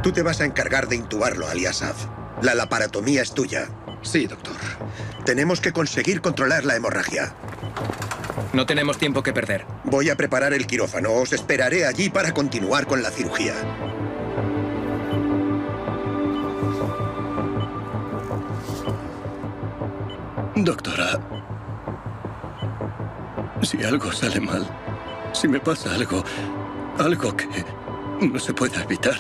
Tú te vas a encargar de intubarlo, Ali Asaf. La laparotomía es tuya. Sí, doctor. Tenemos que conseguir controlar la hemorragia. No tenemos tiempo que perder. Voy a preparar el quirófano. Os esperaré allí para continuar con la cirugía. Doctora, si algo sale mal, si me pasa algo que no se pueda evitar,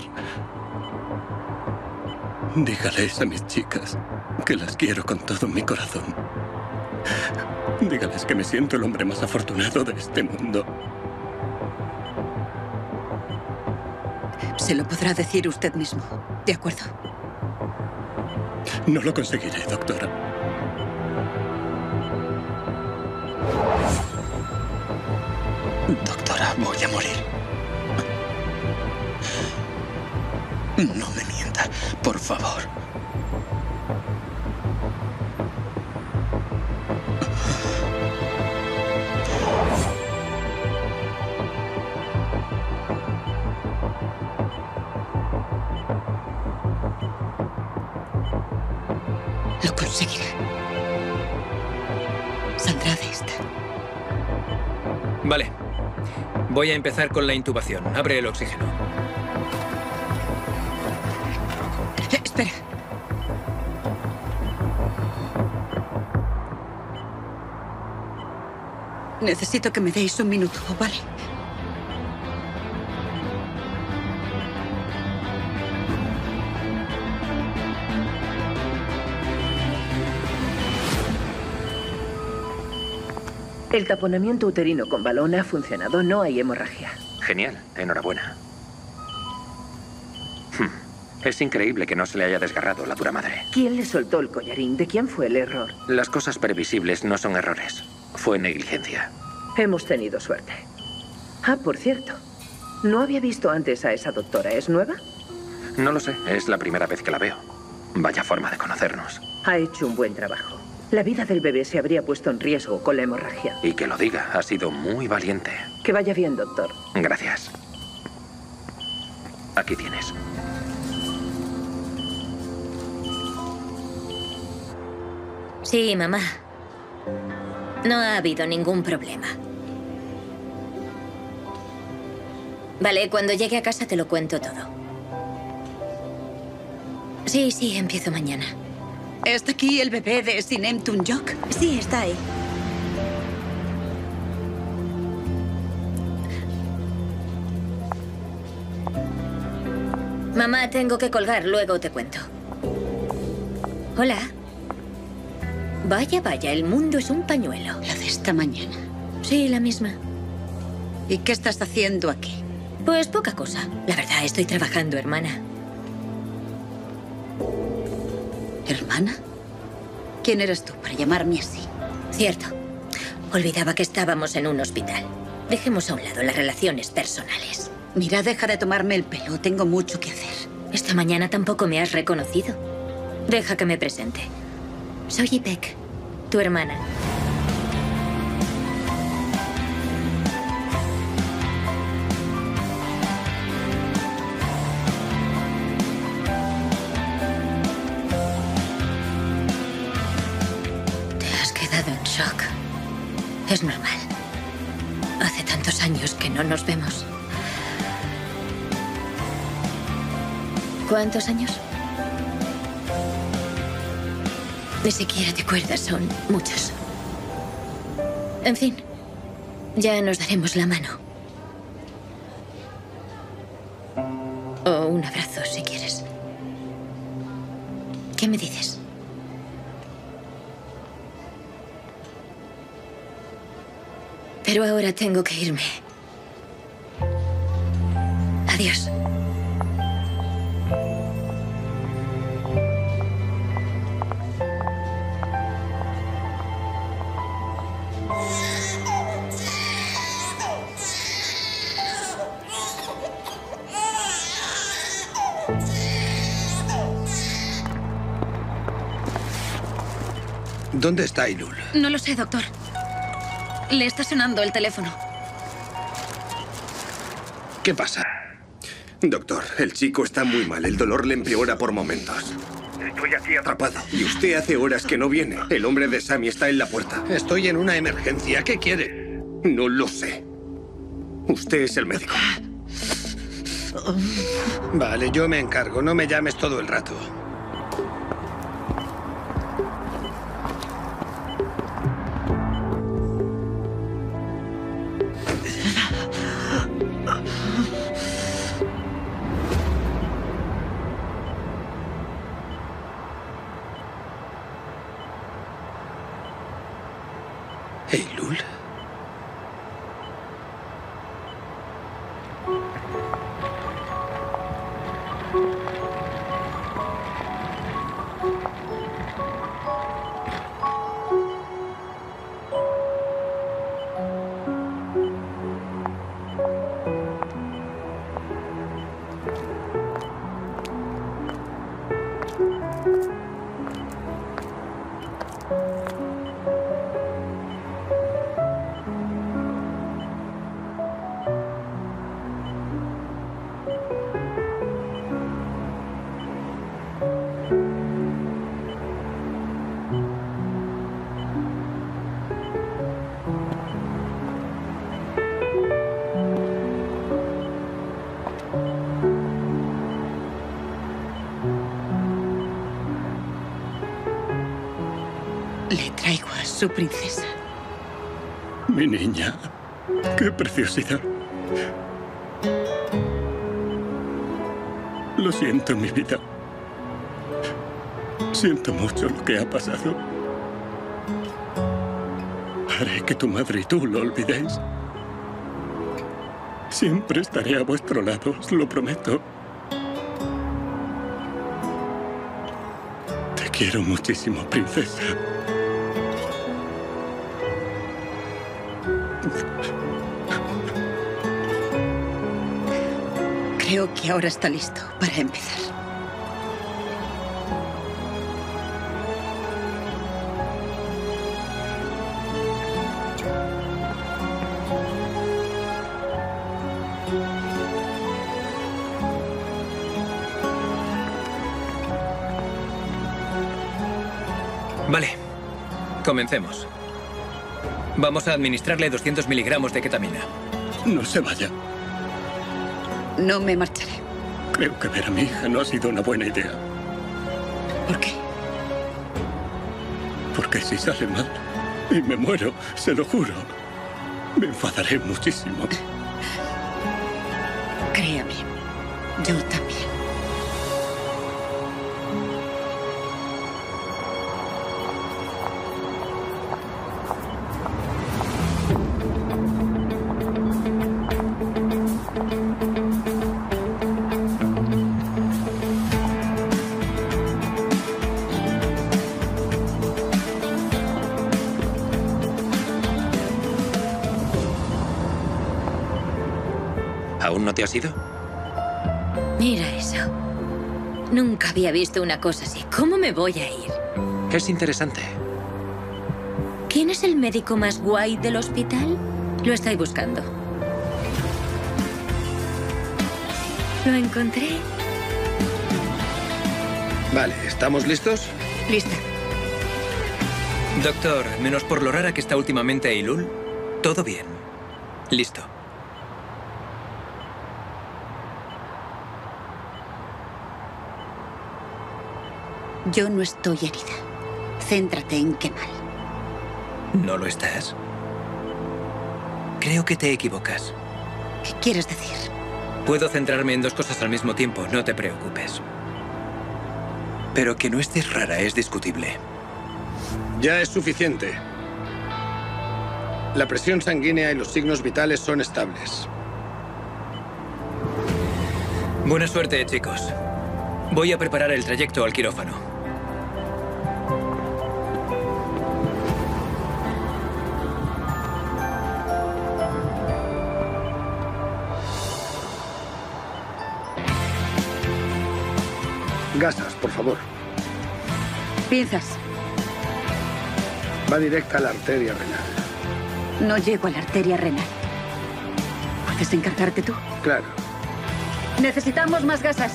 dígales a mis chicas que las quiero con todo mi corazón. Dígales que me siento el hombre más afortunado de este mundo. Se lo podrá decir usted mismo, ¿de acuerdo? No lo conseguiré, doctora. Doctora, voy a morir. No me mienta, por favor. Lo conseguirá. Saldrá de esta. Vale. Voy a empezar con la intubación. Abre el oxígeno. Espera. Necesito que me deis un minuto, ¿vale? El taponamiento uterino con balón ha funcionado. No hay hemorragia. Genial, enhorabuena. Es increíble que no se le haya desgarrado la dura madre. ¿Quién le soltó el collarín? ¿De quién fue el error? Las cosas previsibles no son errores. Fue negligencia. Hemos tenido suerte. Ah, por cierto. No había visto antes a esa doctora. ¿Es nueva? No lo sé, es la primera vez que la veo. Vaya forma de conocernos. Ha hecho un buen trabajo. La vida del bebé se habría puesto en riesgo con la hemorragia. Y que lo diga, ha sido muy valiente. Que vaya bien, doctor. Gracias. Aquí tienes. Sí, mamá. No ha habido ningún problema. Vale, cuando llegue a casa te lo cuento todo. Sí, empiezo mañana. ¿Está aquí el bebé de Sinem Tunjok? Sí, está ahí. Mamá, tengo que colgar, luego te cuento. Hola. Vaya, el mundo es un pañuelo. La de esta mañana. Sí, la misma. ¿Y qué estás haciendo aquí? Pues poca cosa. La verdad, estoy trabajando, hermana. ¿Hermana? ¿Quién eres tú para llamarme así? Cierto. Olvidaba que estábamos en un hospital. Dejemos a un lado las relaciones personales. Mira, deja de tomarme el pelo. Tengo mucho que hacer. Esta mañana tampoco me has reconocido. Deja que me presente. Soy Ipek, tu hermana. Te has quedado en shock. Es normal. Hace tantos años que no nos vemos. ¿Cuántos años? Ni siquiera te acuerdas, son muchos. En fin, ya nos daremos la mano. O un abrazo, si quieres. ¿Qué me dices? Pero ahora tengo que irme. Adiós. ¿Dónde está Ailul? No lo sé, doctor. Le está sonando el teléfono. ¿Qué pasa? Doctor, el chico está muy mal. El dolor le empeora por momentos. Estoy aquí atrapado. Y usted hace horas que no viene. El hombre de Sammy está en la puerta. Estoy en una emergencia. ¿Qué quiere? No lo sé. Usted es el médico. Vale, yo me encargo. No me llames todo el rato. ¿Eylul? Le traigo a su princesa. Mi niña. Qué preciosidad. Lo siento, mi vida. Siento mucho lo que ha pasado. Haré que tu madre y tú lo olvidéis. Siempre estaré a vuestro lado, os lo prometo. Te quiero muchísimo, princesa. Creo que ahora está listo para empezar. Vale, comencemos. Vamos a administrarle 200 miligramos de ketamina. No se vaya. No me marcharé. Creo que ver a mi hija no ha sido una buena idea. ¿Por qué? Porque si sale mal y me muero, se lo juro, me enfadaré muchísimo. Créame, yo también. ¿Aún no te has ido? Mira eso. Nunca había visto una cosa así. ¿Cómo me voy a ir? Es interesante. ¿Quién es el médico más guay del hospital? Lo estoy buscando. Lo encontré. Vale, ¿estamos listos? Lista. Doctor, menos por lo rara que está últimamente Eylul, todo bien. Listo. Yo no estoy herida. Céntrate en Kemal. ¿No lo estás? Creo que te equivocas. ¿Qué quieres decir? Puedo centrarme en dos cosas al mismo tiempo, no te preocupes. Pero que no estés rara es discutible. Ya es suficiente. La presión sanguínea y los signos vitales son estables. Buena suerte, chicos. Voy a preparar el trayecto al quirófano. Gasas, por favor. Pinzas. Va directa a la arteria renal. No llego a la arteria renal. ¿Puedes encargarte tú? Claro. Necesitamos más gasas.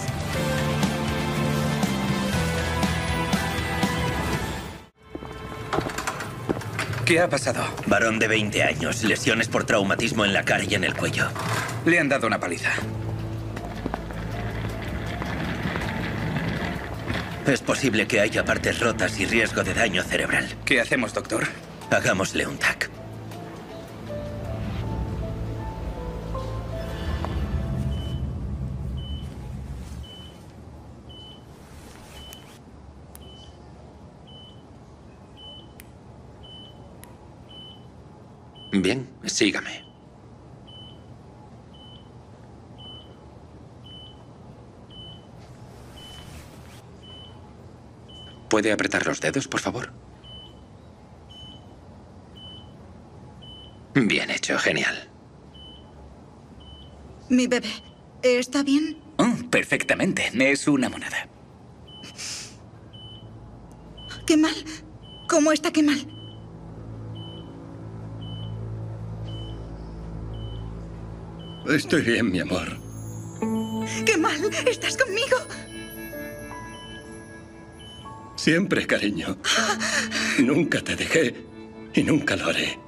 ¿Qué ha pasado? Varón de 20 años, lesiones por traumatismo en la cara y en el cuello. Le han dado una paliza. Es posible que haya partes rotas y riesgo de daño cerebral. ¿Qué hacemos, doctor? Hagámosle un TAC. Bien, sígame. ¿Puede apretar los dedos, por favor? Bien hecho, genial. Mi bebé, ¿está bien? Oh, perfectamente. Es una monada. ¿Qué mal? ¿Cómo está qué mal? Estoy bien, mi amor. ¡Qué mal! ¿Estás conmigo? Siempre, cariño. Nunca te dejé y nunca lo haré.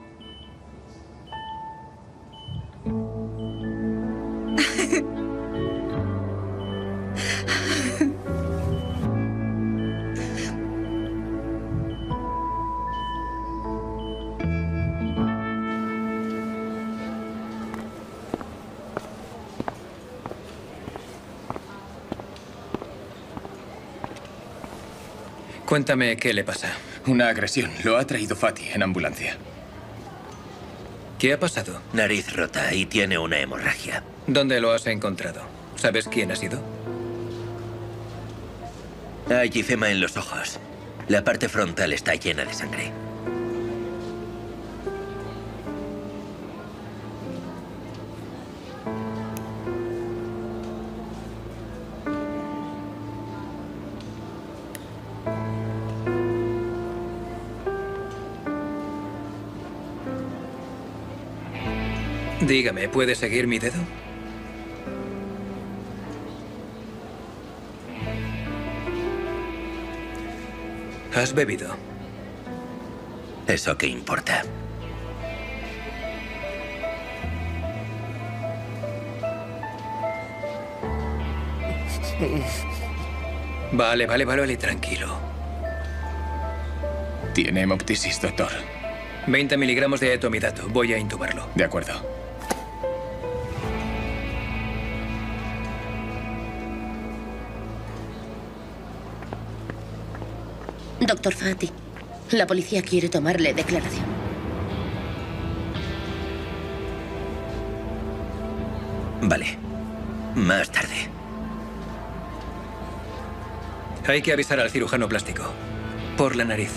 Cuéntame qué le pasa. Una agresión. Lo ha traído Fatih en ambulancia. ¿Qué ha pasado? Nariz rota y tiene una hemorragia. ¿Dónde lo has encontrado? ¿Sabes quién ha sido? Hay ifema en los ojos. La parte frontal está llena de sangre. Dígame, ¿puede seguir mi dedo? ¿Has bebido? ¿Eso qué importa? Vale, tranquilo. Tiene hemoptisis, doctor. 20 miligramos de etomidato. Voy a intubarlo. De acuerdo. Doctor Fatih, la policía quiere tomarle declaración. Vale. Más tarde. Hay que avisar al cirujano plástico. Por la nariz.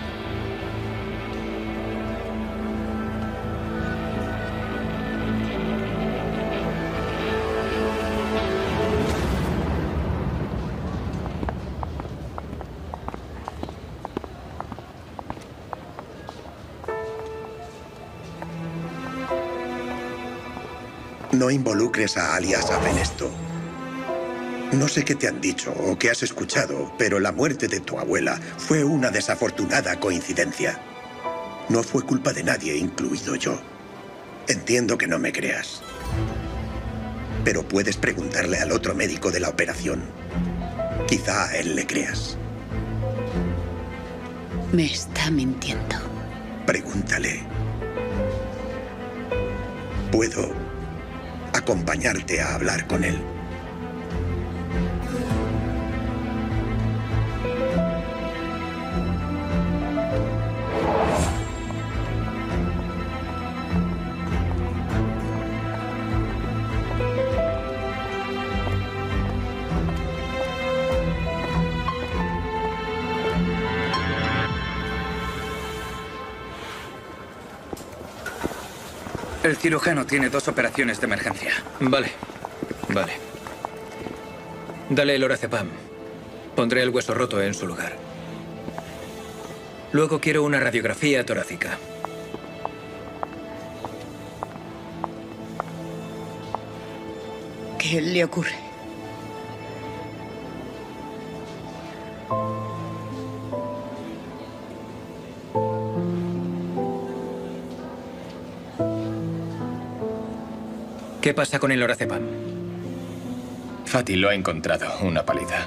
No involucres a Ali Asaf en esto. No sé qué te han dicho o qué has escuchado, pero la muerte de tu abuela fue una desafortunada coincidencia. No fue culpa de nadie, incluido yo. Entiendo que no me creas. Pero puedes preguntarle al otro médico de la operación. Quizá a él le creas. Me está mintiendo. Pregúntale. Puedo acompañarte a hablar con él. El cirujano tiene 2 operaciones de emergencia. Vale. Dale el lorazepam. Pondré el hueso roto en su lugar. Luego quiero una radiografía torácica. ¿Qué le ocurre? ¿Qué pasa con el lorazepam? Fatih lo ha encontrado, una pálida.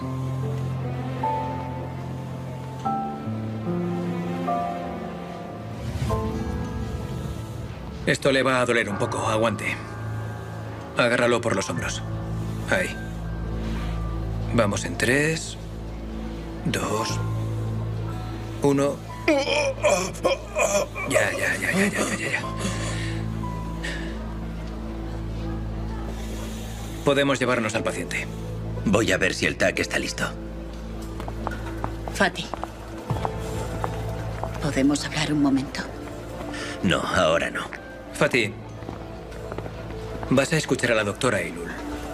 Esto le va a doler un poco, aguante. Agárralo por los hombros. Ahí. Vamos en 3, 2, 1. Ya. Podemos llevarnos al paciente. Voy a ver si el TAC está listo. Fatih. ¿Podemos hablar un momento? No, ahora no. Fatih, vas a escuchar a la doctora Eylul.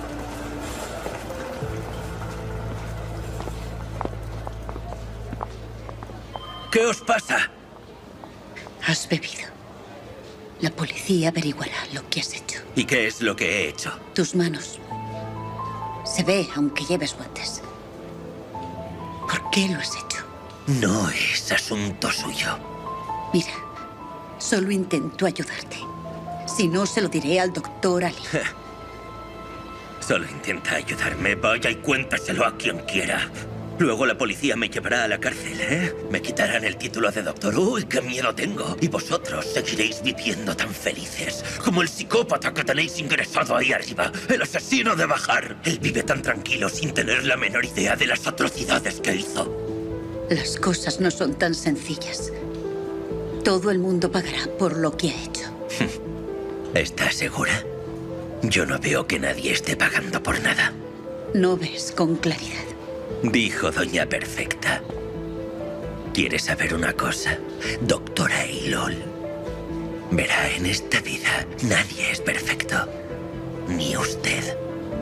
¿Qué os pasa? Has bebido. La policía averiguará lo que has hecho. ¿Y qué es lo que he hecho? Tus manos. Se ve aunque lleves guantes. ¿Por qué lo has hecho? No es asunto suyo. Mira, solo intento ayudarte. Si no, se lo diré al doctor Ali. Solo intenta ayudarme. Vaya y cuéntaselo a quien quiera. Luego la policía me llevará a la cárcel, ¿eh? Me quitarán el título de doctor. ¡Uy, qué miedo tengo! Y vosotros seguiréis viviendo tan felices como el psicópata que tenéis ingresado ahí arriba, el asesino de Bahar. Él vive tan tranquilo sin tener la menor idea de las atrocidades que hizo. Las cosas no son tan sencillas. Todo el mundo pagará por lo que ha hecho. ¿Estás segura? Yo no veo que nadie esté pagando por nada. No ves con claridad. Dijo Doña Perfecta. ¿Quieres saber una cosa, doctora Eylul? Verá, en esta vida nadie es perfecto. Ni usted.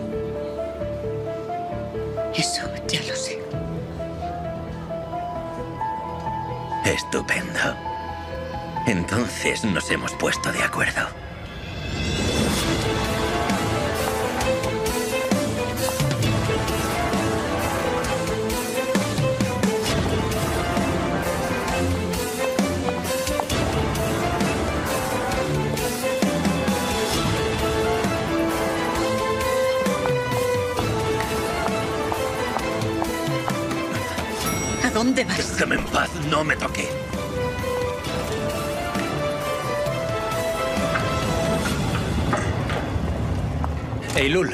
Eso ya lo sé. Estupendo. Entonces nos hemos puesto de acuerdo. ¿A dónde vas? Déjame en paz, no me toque. Eylul.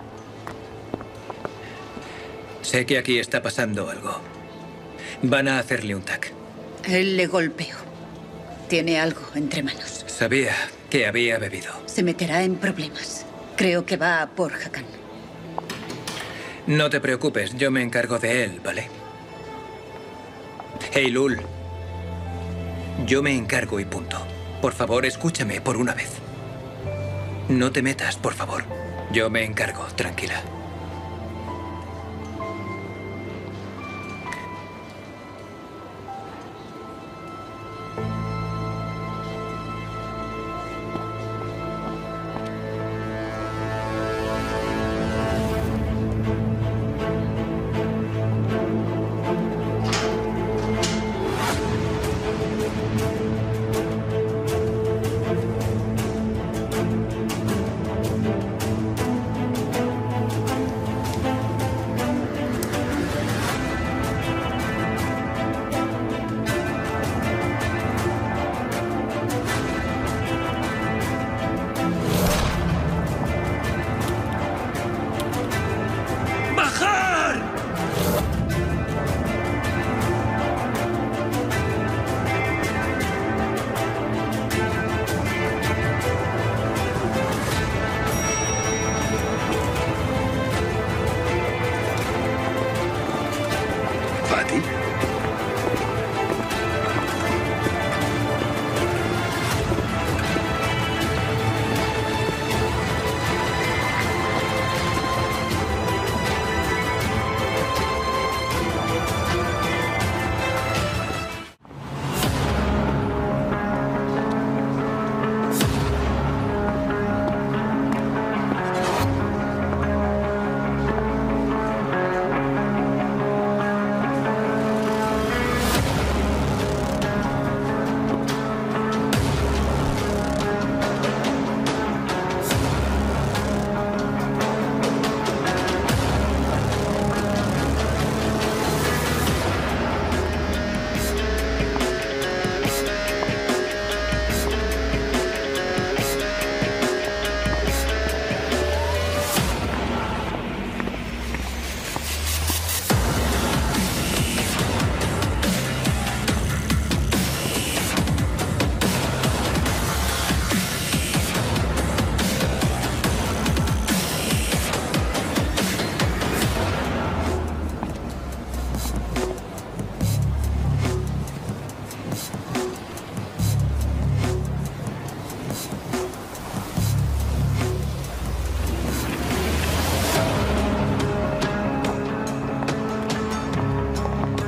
Sé que aquí está pasando algo. Van a hacerle un TAC. Él le golpeó. Tiene algo entre manos. Sabía que había bebido. Se meterá en problemas. Creo que va a por Hakan. No te preocupes, yo me encargo de él, ¿vale? Eylul. Yo me encargo y punto. Por favor, escúchame por una vez. No te metas, por favor. Yo me encargo, tranquila.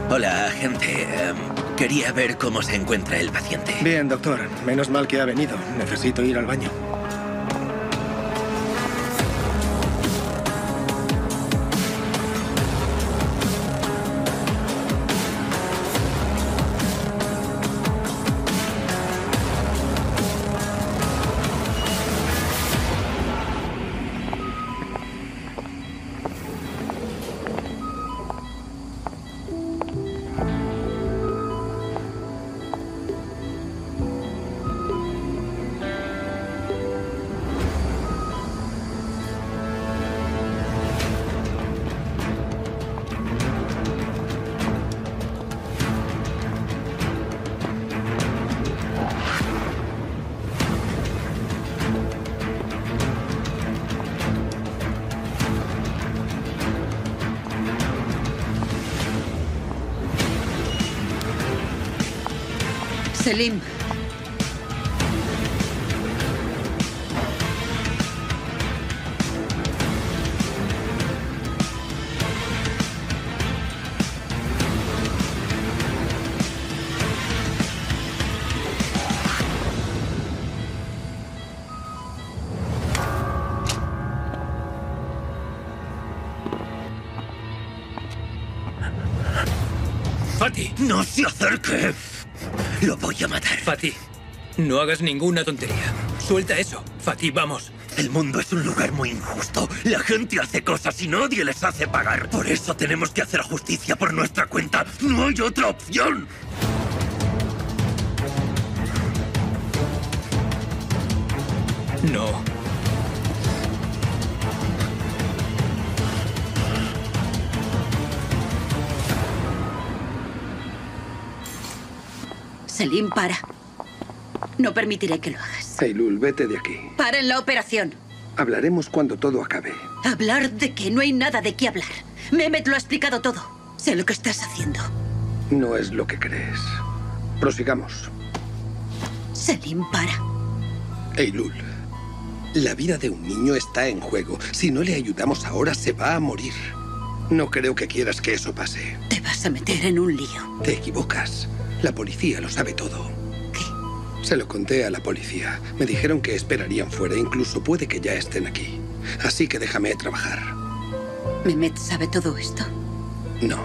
Hola, agente. Quería ver cómo se encuentra el paciente. Bien, doctor. Menos mal que ha venido. Necesito ir al baño. Selim. ¡Fatih! ¡No se acerque! Lo voy a matar. Fatih, no hagas ninguna tontería. Suelta eso. Fatih, vamos. El mundo es un lugar muy injusto. La gente hace cosas y nadie les hace pagar. Por eso tenemos que hacer justicia por nuestra cuenta. No hay otra opción. No. Selim, para. No permitiré que lo hagas. Eylul, vete de aquí. Paren la operación. Hablaremos cuando todo acabe. ¿Hablar de qué? No hay nada de qué hablar. Mehmet lo ha explicado todo. Sé lo que estás haciendo. No es lo que crees. Prosigamos. Selim, para. Eylul, la vida de un niño está en juego. Si no le ayudamos ahora, se va a morir. No creo que quieras que eso pase. Te vas a meter en un lío. Te equivocas. La policía lo sabe todo. ¿Qué? Se lo conté a la policía. Me dijeron que esperarían fuera. Incluso puede que ya estén aquí. Así que déjame trabajar. ¿Mehmet sabe todo esto? No.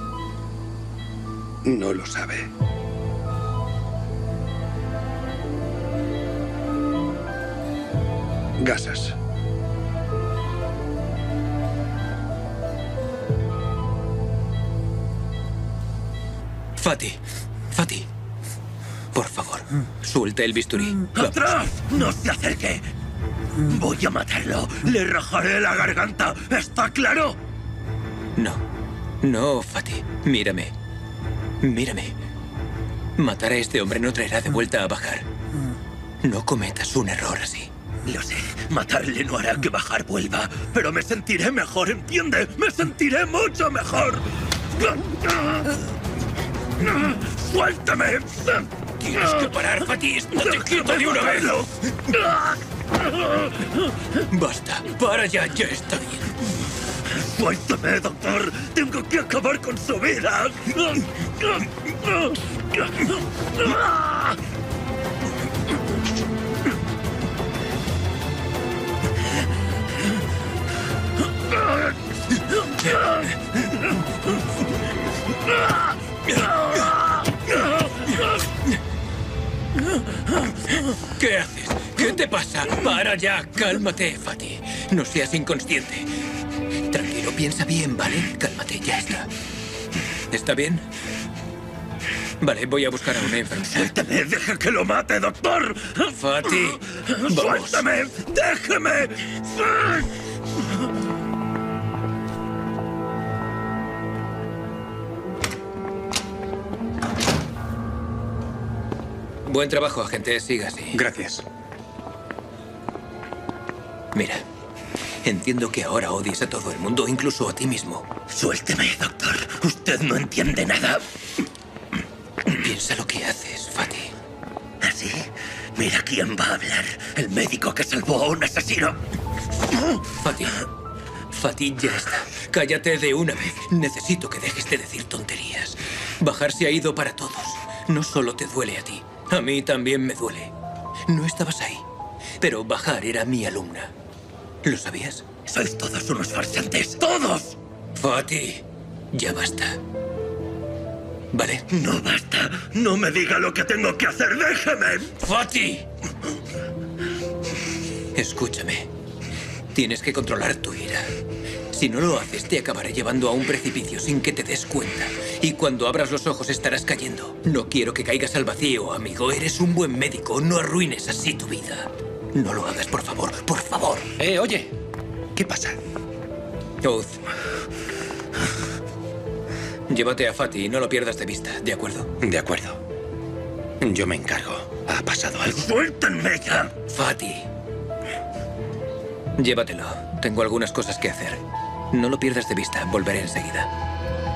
No lo sabe. Gasas. Fatih. Fatih. Por favor, suelta el bisturí. ¡Atrás! ¡No se acerque! Voy a matarlo. Le rajaré la garganta. ¿Está claro? No. No, Fatih. Mírame. Mírame. Matar a este hombre no traerá de vuelta a Bajar. No cometas un error así. Lo sé. Matarle no hará que Bajar vuelva. Pero me sentiré mejor, ¿entiende? ¡Me sentiré mucho mejor! ¡Suéltame! Tienes que parar, Fatih. ¡Estate quieto de una vez! Basta. Para ya. Ya está bien. ¡Suéltame, doctor! ¡Tengo que acabar con su vida! ¿Qué haces? ¿Qué te pasa? Para ya. Cálmate, Fatih. No seas inconsciente. Tranquilo, piensa bien, ¿vale? Cálmate, ya está. ¿Está bien? Vale, voy a buscar a una enfermera. ¡Suéltame! ¡Deja que lo mate, doctor! Fatih, vamos. ¡Suéltame! ¡Déjeme! Buen trabajo, agente. Siga así. Gracias. Mira, entiendo que ahora odies a todo el mundo, incluso a ti mismo. Suélteme, doctor. Usted no entiende nada. Piensa lo que haces, Fatih. ¿Así? Mira quién va a hablar. El médico que salvó a un asesino. Fatih. Fatih, ya está. Cállate de una vez. Necesito que dejes de decir tonterías. Bajar se ha ido para todos. No solo te duele a ti. A mí también me duele. No estabas ahí. Pero Bajar era mi alumna. ¿Lo sabías? Sois todos unos farsantes. ¡Todos! Fatih, ya basta. ¿Vale? No basta. No me diga lo que tengo que hacer. ¡Déjeme! ¡Fatih! Escúchame. Tienes que controlar tu ira. Si no lo haces, te acabaré llevando a un precipicio sin que te des cuenta. Y cuando abras los ojos estarás cayendo. No quiero que caigas al vacío, amigo. Eres un buen médico. No arruines así tu vida. No lo hagas, por favor. Por favor. Oye. ¿Qué pasa? Oath. Llévate a Fatih y no lo pierdas de vista, ¿de acuerdo? De acuerdo. Yo me encargo. ¿Ha pasado algo? ¡Suéltenme ya! Fatih. Llévatelo. Tengo algunas cosas que hacer. No lo pierdas de vista. Volveré enseguida.